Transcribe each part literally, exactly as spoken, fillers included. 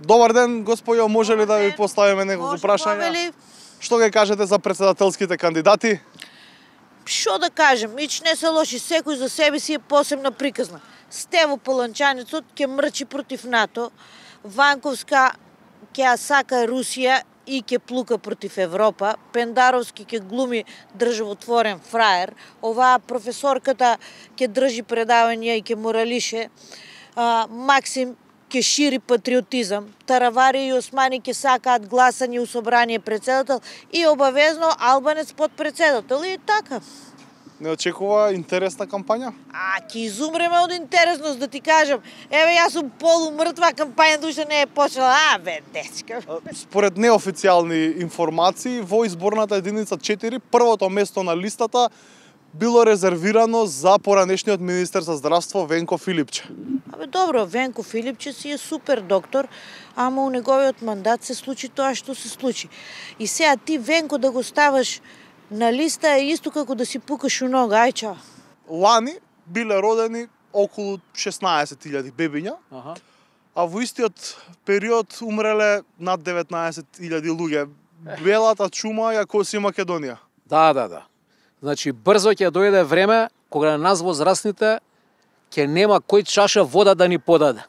Добар ден, господјо, може ли да ви поставиме неколку прашања? Што ќе кажете за председателските кандидати? Што да кажем, ич не се лоши, секој за себе си е посебна приказна. Стево Паланчанецот ќе мрчи против НАТО, Ванковска ќе ја сака Русија и ќе плука против Европа, Пендаровски ќе глуми државотворен фраер, оваа професорката ќе држи предавања и ќе моралише, а, Максим ќе шири патриотизам, Таравари и Османи ќе сакаат гласање у собрание председател и обавезно Албанец подпредседател и така. Не очекува интересна кампања? А, ќе изумреме од интересност, да ти кажам. Еве, јас сум полумртва, кампањата уште не е почела. А, бе, дечка. Според неофицијални информации, во изборната единица четири, првото место на листата било резервирано за поранешниот министер за здравство Венко Филипче. Абе, добро, Венко Филипче си е супер доктор, ама у неговиот мандат се случи тоа што се случи. И сега ти, Венко, да го ставаш на листа е исто како да си пукаш у нога, ај чао. Лани биле родени околу шеснаесет илјади бебиња, ага. А во истиот период умреле над деветнаесет илјади луѓе. Белата чума ја коси Македонија. Да, да, да. Значи, брзо ќе дојде време кога на нас возрастните ќе нема кој чаша вода да ни подаде.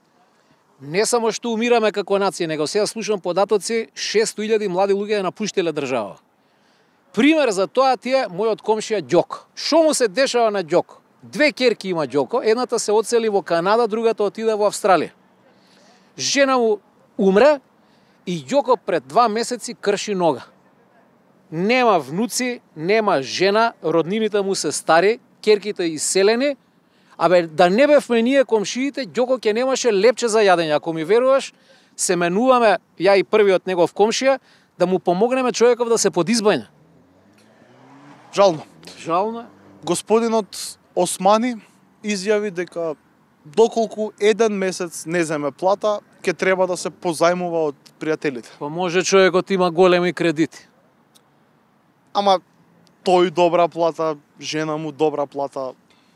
Не само што умираме како нација, него сега слушам податоци, шестоста илјади млади луѓе напуштиле држава. Пример за тоа ти е мојот комшија Ѓоко. Што му се дешава на Ѓоко? Две ќерки има Ѓоко, едната се одсели во Канада, другата отиде во Австралија. Жена му умре и Ѓоко пред два месеци крши нога. Нема внуци, нема жена, роднините му се стари, ќерките иселени, абе да не бевме ние комшиите, Ѓоко ќе немаше лепче за јадење. Ако ми веруваш, се менуваме, ја и првиот негов комшија, да му помогнеме човеков да се подизбања. Жално. Жално. Господинот Османи изјави дека доколку еден месец не земе плата, ќе треба да се позајмува од пријателите. Па може човекот има големи кредити. Ама тој добра плата, жена му добра плата.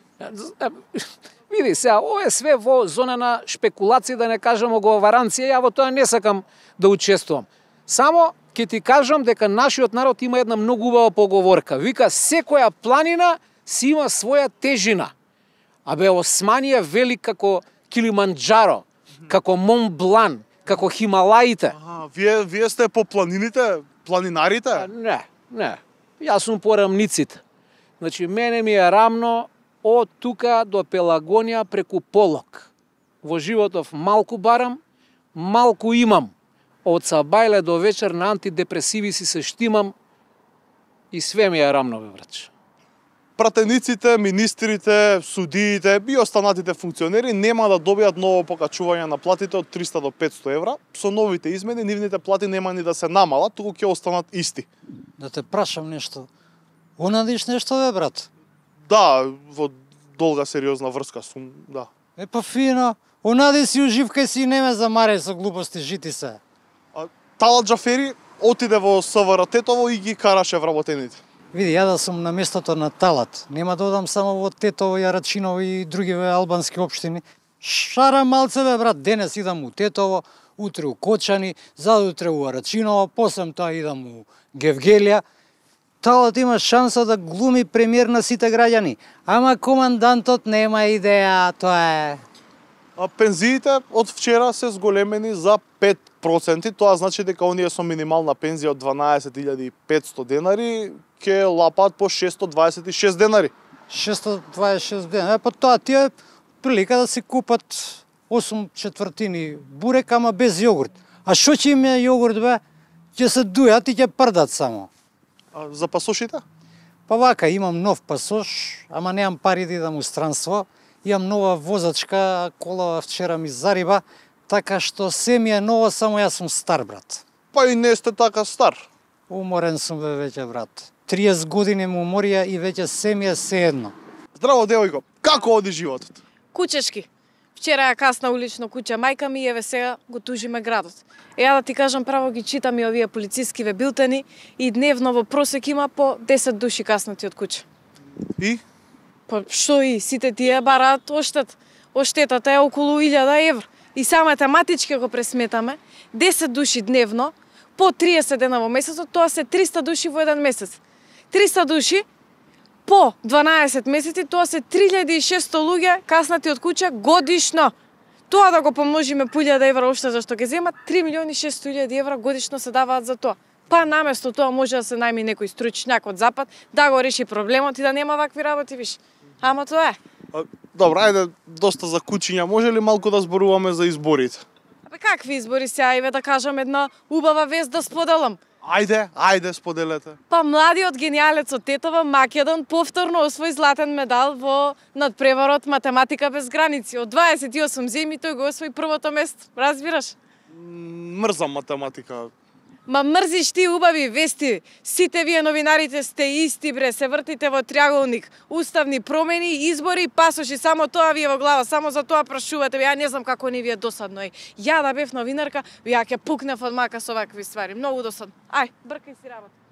Види сега, ова е све во зона на шпекулација, да не кажам оговаранција, ја во тоа не сакам да учествувам. Само ќе ти кажам дека нашиот народ има една многу убава поговорка. Вика, секоја планина си има своја тежина. Абе, Османи е велик како Килиманџаро, како Монблан, како Хималаите. Ага, вие, вие сте по планините, планинарите? А, не, не. Јас сум по рамниците. Значи, мене ми е рамно од тука до Пелагонија преку Полок. Во животов малку барам, малку имам. Од сабајле до вечер на антидепресиви си се штимам и све ми е рамно, бе, брач. Пратениците, министрите, судиите и останатите функционери нема да добијат ново покачување на платите од триста до петсто евра. Со новите измени, нивните плати нема ни да се намалат, туку ќе останат исти. Да те прашам нешто. Унадиш нешто, бе, брат? Да, во долга сериозна врска сум, да. Е, па фино. Унади си, уживкај си и не ме замарај со глупости, жити се. Талат Џафери отиде во СВР Тетово и ги караше вработените. Види, ја да сум на местото на Талат. Нема да одам само во Тетово, Јарачиново и други албански општини. Шара малце, бе, брат, денес идам у Тетово, утре у Кочани, задутре у Арачиново, после тоа идам у Гевгелија. Талат има шанса да глуми премиер на сите граѓани. Ама командантот нема идеја, тоа е... А пензиите од вчера се зголемени за пет проценти, тоа значи дека оние со минимална пензија од дванаесет илјади и петсто денари ќе лапаат по шестстотини дваесет и шест денари. шестстотини дваесет и шест денари, па тоа ти е прилика да си купат осум четвртини бурек, ама без јогурт. А што ќе им е јогурт, бе? Ќе се дујат и ќе прдат само. А за пасошите? Па вака, имам нов пасош, ама немам пари да идам у странство. Имам нова возачка, колава вчера ми зариба, така што се ми е ново, само јас сум стар, брат. Па и не сте така стар. Уморен сум, бе, веќе, брат. триесет години му уморија и веќе се ми е сеедно. Здраво, девојко, како оди животот? Кучешки. Вчера ја касна улично куќа мајка ми, еве сега го тужиме градот. Е, ја да ти кажам, право ги читам и овие полицискиве билтени и дневно во просек има по десет души каснати од куќа. И? Па што и, сите тие бараат оштет. Оштетата е околу илјада евра. и само математички го пресметаме, десет души дневно, по триесет дена во месецот, тоа се триста души во еден месец. триста души по дванаесет месеци, тоа се три илјади и шестоста луѓе каснати од куќа годишно. Тоа да го помножиме по илјада евра уште зашто ќе земат, три милиони и шестстотини илјади евра годишно се даваат за тоа. Па наместо тоа може да се најми некој стручњак од запад, да го реши проблемот и да нема вакви работи виш. Ама тоа е. А, добро, ајде доста за кучиња. Може ли малку да зборуваме за изборите? Абе какви избори сега, иве да кажам една убава вест да споделам. Ајде, ајде споделете. Па младиот гениалец од Тетова, Македон, повторно освои златен медал во надпреварот Математика без граници. Од дваесет и осум земји тој го освои првото место, разбираш? Мрзам математика. Ма мрзиш ти убави вести. Сите вие новинарите сте исти бре, се вртите во триаголник. Уставни промени, избори, пасоши, само тоа ви е во глава, само за тоа прашувате. Ја не знам како не ви е досадно. Е. Ја да бев новинарка, ја ќе пукнев од мака со вакви ствари. Многу досадно. Ај, бркај си работа.